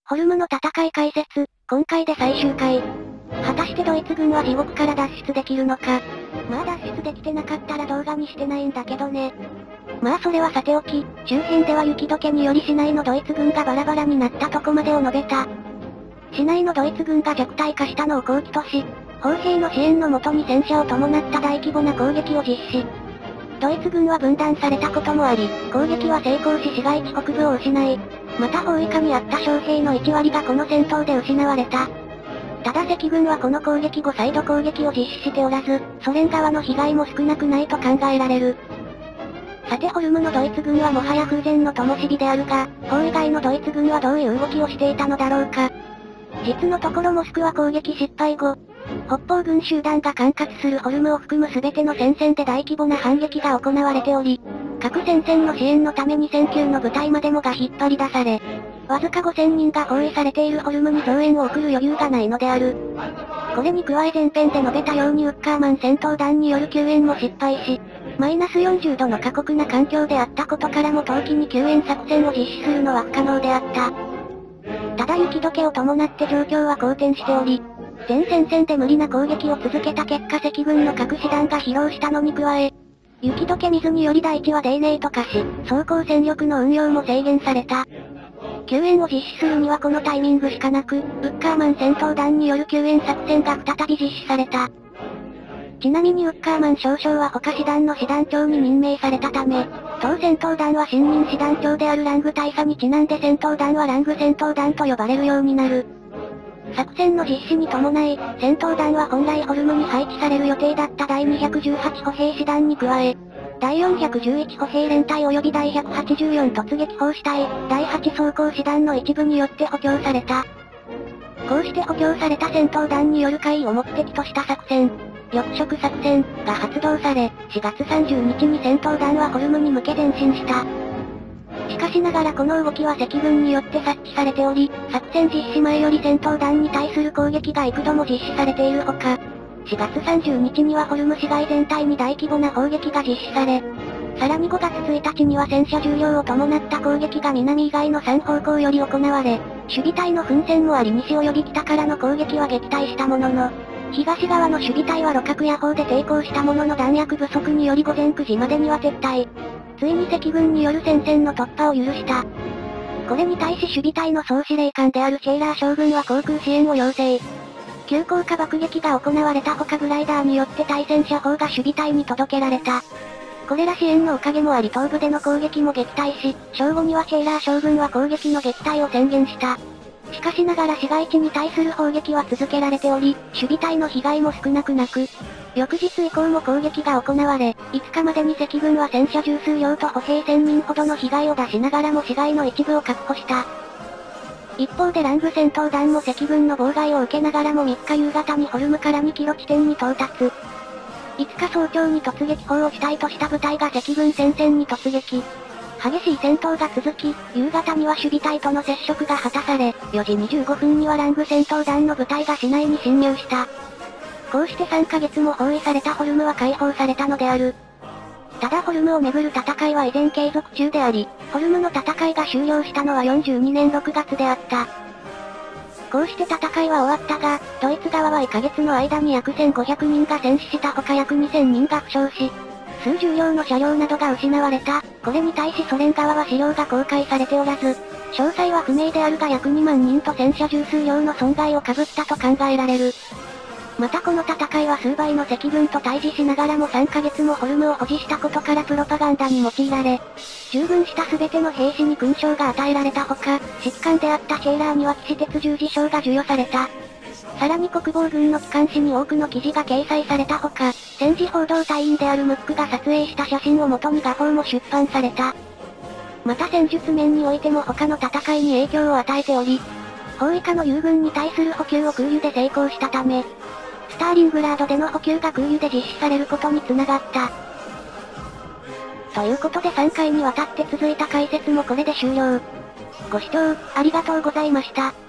ホルムの戦い解説、今回で最終回。果たしてドイツ軍は地獄から脱出できるのか。まあ脱出できてなかったら動画にしてないんだけどね。まあそれはさておき、周辺では雪解けにより市内のドイツ軍がバラバラになったとこまでを述べた。市内のドイツ軍が弱体化したのを好機とし、砲兵の支援のもとに戦車を伴った大規模な攻撃を実施。ドイツ軍は分断されたこともあり、攻撃は成功し市街地北部を失い、また包囲下にあった将兵の1割がこの戦闘で失われた。ただ赤軍はこの攻撃後再度攻撃を実施しておらず、ソ連側の被害も少なくないと考えられる。さてホルムのドイツ軍はもはや風前の灯火であるが、砲以外のドイツ軍はどういう動きをしていたのだろうか。実のところモスクワ攻撃失敗後、北方軍集団が管轄するホルムを含む全ての戦線で大規模な反撃が行われており、各戦線の支援のために1000級の部隊までもが引っ張り出され、わずか5000人が包囲されているホルムに増援を送る余裕がないのである。これに加え前編で述べたようにウッカーマン戦闘団による救援も失敗し、マイナス40度の過酷な環境であったことからも冬季に救援作戦を実施するのは不可能であった。ただ雪解けを伴って状況は好転しており、全戦線で無理な攻撃を続けた結果赤軍の各師団が疲労したのに加え、雪解け水により大地は泥濘と化し、装甲戦力の運用も制限された。救援を実施するにはこのタイミングしかなく、ウッカーマン戦闘団による救援作戦が再び実施された。ちなみにウッカーマン少将は他師団の師団長に任命されたため、当戦闘団は新任師団長であるラング大佐にちなんで戦闘団はラング戦闘団と呼ばれるようになる。作戦の実施に伴い、戦闘団は本来ホルムに配置される予定だった第218歩兵師団に加え、第411歩兵連隊及び第184突撃砲士隊、第8装甲師団の一部によって補強された。こうして補強された戦闘団による会を目的とした作戦、翼色作戦が発動され、4月30日に戦闘団はホルムに向け前進した。しかしながらこの動きは赤軍によって察知されており、作戦実施前より戦闘団に対する攻撃が幾度も実施されているほか、4月30日にはホルム市街全体に大規模な砲撃が実施され、さらに5月1日には戦車重量を伴った攻撃が南以外の3方向より行われ、守備隊の奮戦もあり西及び北からの攻撃は撃退したものの、東側の守備隊は路角や砲で抵抗したものの弾薬不足により午前9時までには撤退。ついに赤軍による戦線の突破を許した。これに対し守備隊の総司令官であるシェイラー将軍は航空支援を要請。急降下爆撃が行われたほかグライダーによって対戦車砲が守備隊に届けられた。これら支援のおかげもあり東部での攻撃も撃退し、正午にはシェイラー将軍は攻撃の撃退を宣言した。しかしながら市街地に対する砲撃は続けられており、守備隊の被害も少なくなく、翌日以降も攻撃が行われ、5日までに赤軍は戦車十数両と歩兵1000人ほどの被害を出しながらも市街の一部を確保した。一方でラング戦闘団も赤軍の妨害を受けながらも3日夕方にホルムから2キロ地点に到達。5日早朝に突撃砲を主体とした部隊が赤軍戦線に突撃。激しい戦闘が続き、夕方には守備隊との接触が果たされ、4時25分にはラング戦闘団の部隊が市内に侵入した。こうして3ヶ月も包囲されたホルムは解放されたのである。ただホルムをめぐる戦いは依然継続中であり、ホルムの戦いが終了したのは42年6月であった。こうして戦いは終わったが、ドイツ側は1ヶ月の間に約1500人が戦死したほか約2000人が負傷し、数十両の車両などが失われた。これに対しソ連側は資料が公開されておらず、詳細は不明であるが約2万人と戦車十数両の損害を被ったと考えられる。またこの戦いは数倍の赤軍と対峙しながらも3ヶ月もホルムを保持したことからプロパガンダに用いられ、従軍した全ての兵士に勲章が与えられたほか、指揮官であったシェイラーには騎士鉄十字章が授与された。さらに国防軍の機関紙に多くの記事が掲載されたほか、戦時報道隊員であるムックが撮影した写真を元に画報も出版された。また戦術面においても他の戦いに影響を与えており、包囲下の友軍に対する補給を空輸で成功したため、スターリングラードでの補給が空輸で実施されることにつながった。ということで3回にわたって続いた解説もこれで終了。ご視聴、ありがとうございました。